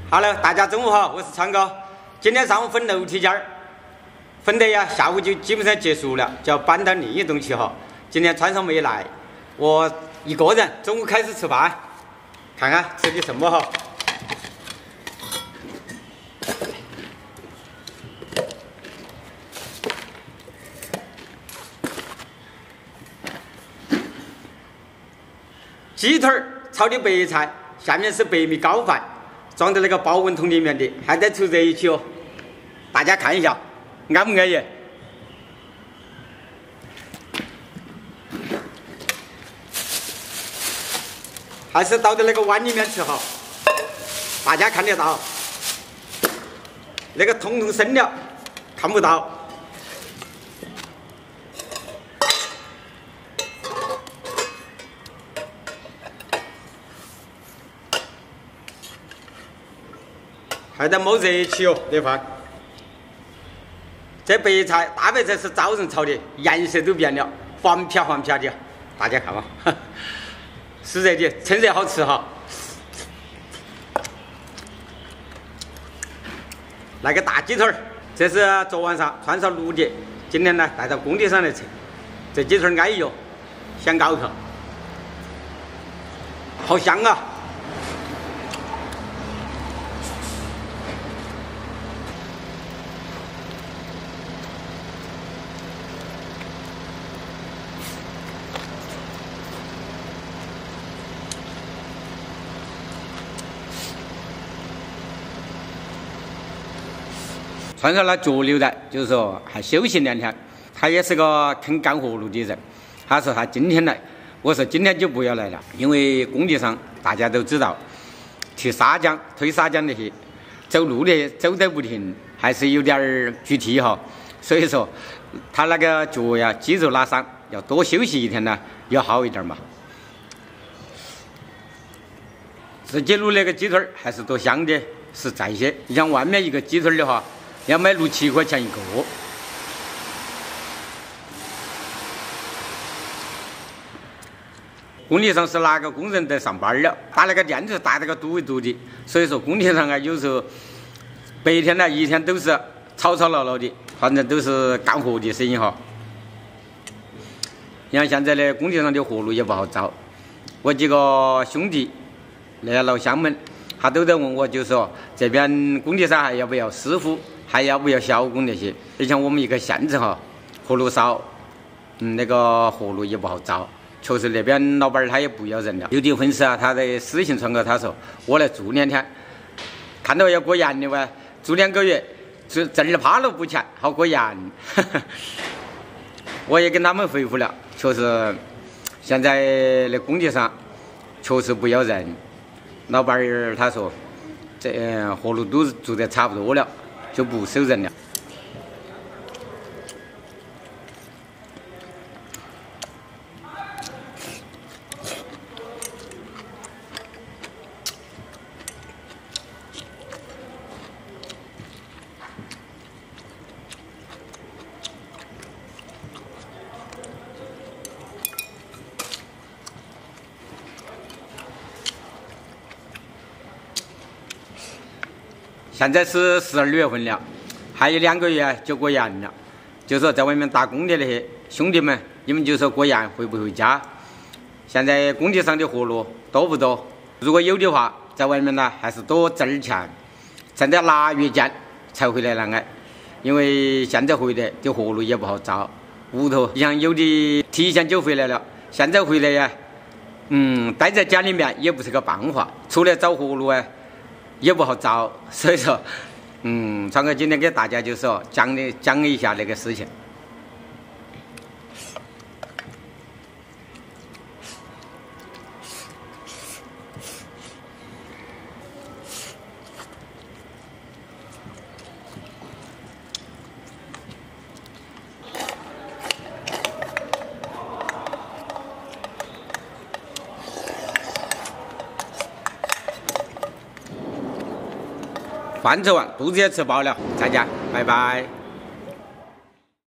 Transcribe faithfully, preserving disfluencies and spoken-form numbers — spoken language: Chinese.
好了，大家中午好，我是昌哥。今天上午分楼梯间儿，分得呀，下午就基本上结束了，就要搬到另一栋去哈。今天川上没来，我一个人中午开始吃饭，看看吃的什么哈。鸡腿炒的白菜，下面是白米糕饭。 装在那个保温桶里面的，还在出热气哦。大家看一下，安不安逸？还是倒在那个碗里面吃哈。大家看得到，那个通通生了，看不到。 还在冒热气哦，这饭。这白菜大白菜是早上炒的，颜色都变了，黄飘黄飘的，大家看嘛，是热的，趁热好吃哈。来个大鸡腿儿，这是昨晚上川烧卤的，今天呢带到工地上来吃。这鸡腿安逸哦，想咬去，好香啊！ 川烧那脚刘仔就是说还休息两天，他也是个肯干活路的人。他说他今天来，我说今天就不要来了，因为工地上大家都知道，提砂浆、推砂浆那些，走路的走得不停，还是有点儿具体哈。所以说他那个脚呀肌肉拉伤，要多休息一天呢，要好一点嘛。自己卤那个鸡腿还是多香的，实在些。你像外面一个鸡腿的话。 要买六七块钱一个，工地上是哪个工人在上班了？打那个电就是打那个堵一堵的，所以说工地上啊，有时候白天呢一天都是吵吵闹闹的，反正都是干活的声音哈。你看现在的工地上的活路也不好找，我几个兄弟，那些老乡们，他都在问我，就说这边工地上还要不要师傅？ 还要不要小工那些？你像我们一个县子哈，活路少，嗯，那个活路也不好找。确实那边老板他也不要人了。有的粉丝啊，他在私信传给他说，我来住两天，看到要过年的哇，住两个月，住挣儿趴了不钱，好过年。我也跟他们回复了，确实现在那工地上确实不要人。老板儿他说，这活路都住得差不多了。 就不收人了。现在是十二月份了，还有两个月就过年了。就说在外面打工的那些兄弟们，你们就说过年回不回家？现在工地上的活路多不多？如果有的话，在外面呢还是多挣点钱，挣到腊月间才回来了哎。因为现在回来的活路也不好找，屋头你像有的提前就回来了，现在回来呀，嗯，待在家里面也不是个办法，出来找活路啊。 也不好找，所以说，嗯，川哥今天给大家就说讲的讲一下那个事情。饭吃完，肚子也吃饱了，再见，拜拜。